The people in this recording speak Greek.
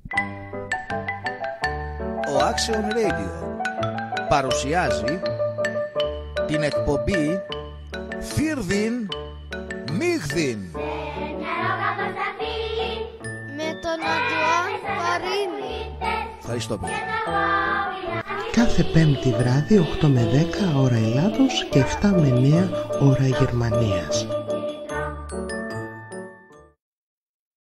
Ο Action Radio παρουσιάζει την εκπομπή Φίρδιν Μίχδιν με τον Αντουάν Παρίνη. Ευχαριστώ πολύ. Κάθε Πέμπτη βράδυ 8 με 10 ώρα Ελλάδος και 7 με 9 ώρα Γερμανίας.